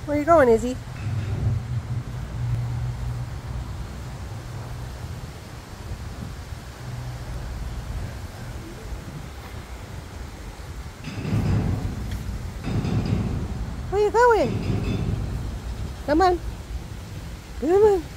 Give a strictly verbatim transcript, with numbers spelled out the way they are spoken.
Where are you going, Izzy? Where are you going? Come on. Come on.